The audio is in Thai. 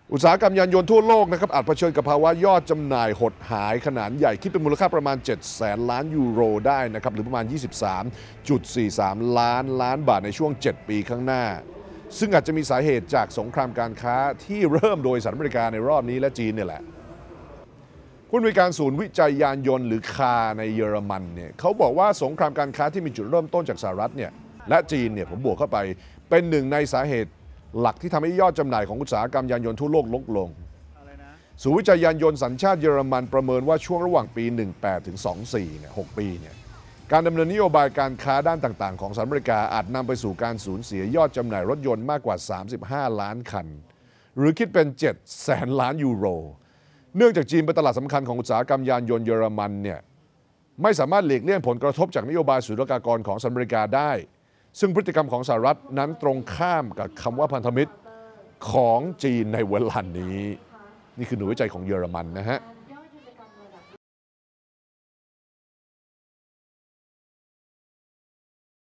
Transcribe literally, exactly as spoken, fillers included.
อุตสาหกรรมยานยนต์ทั่วโลกนะครับอาจเผชิญกับภาวะยอดจำหน่ายหดหายขนาดใหญ่คิดเป็นมูลค่าประมาณเจ็ดแสนล้านยูโรได้นะครับหรือประมาณ ยี่สิบสามจุดสี่สาม ล้านล้านบาทในช่วงเจ็ดปีข้างหน้าซึ่งอาจจะมีสาเหตุจากสงครามการค้าที่เริ่มโดยสหรัฐอเมริกาในรอบนี้และจีนเนี่ยแหละผู้อำนวยการศูนย์วิจัยยานยนต์หรือคาในเยอรมันเนี่ยเขาบอกว่าสงครามการค้าที่มีจุดเริ่มต้นจากสหรัฐเนี่ยและจีนเนี่ยผมบวกเข้าไปเป็นหนึ่งในสาเหตุหลักที่ทำให้ยอดจำหน่ายของอุตสาหกรรมยานยนต์ทั่วโลกลดลงศูนย์วิจัยยานยนต์สัญชาติเยอรมันประเมินว่าช่วงระหว่างปีสิบแปดถึงยี่สิบสี่เนี่ยหกปีเนี่ยการดำเนินนโยบายการค้าด้านต่างๆของสหรัฐอเมริกาอาจนำไปสู่การสูญเสียยอดจำหน่ายรถยนต์มากกว่าสามสิบห้าล้านคันหรือคิดเป็นเจ็ดแสนล้านยูโรเนื่องจากจีนเป็นตลาดสำคัญของอุตสาหกรรมยานยนต์เยอรมันเนี่ยไม่สามารถหลีกเลี่ยงผลกระทบจากนโยบายศุลกากรของสหรัฐอเมริกาได้ซึ่งพฤติกรรมของสหรัฐนั้นตรงข้ามกับคำว่าพันธมิตรของจีนในเวลานี้นี่คือหน่วยวิจัยของเยอรมันนะฮะ